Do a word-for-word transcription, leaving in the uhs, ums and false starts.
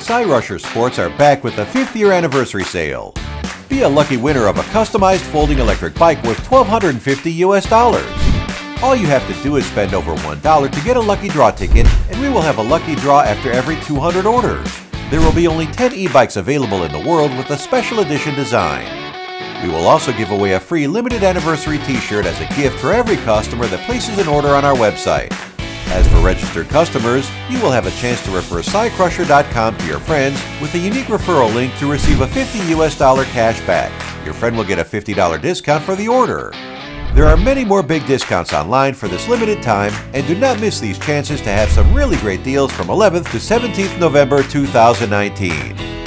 Cyrusher Sports are back with the fifth year anniversary sale. Be a lucky winner of a customized folding electric bike worth twelve fifty U S dollars. All you have to do is spend over one dollar to get a lucky draw ticket, and we will have a lucky draw after every two hundred orders. There will be only ten e-bikes available in the world with a special edition design. We will also give away a free limited anniversary t-shirt as a gift for every customer that places an order on our website. As for registered customers, you will have a chance to refer Cyrusher dot com to your friends with a unique referral link to receive a fifty U S dollar cash back. Your friend will get a fifty dollar discount for the order. There are many more big discounts online for this limited time, and do not miss these chances to have some really great deals from eleventh to seventeenth November two thousand nineteen.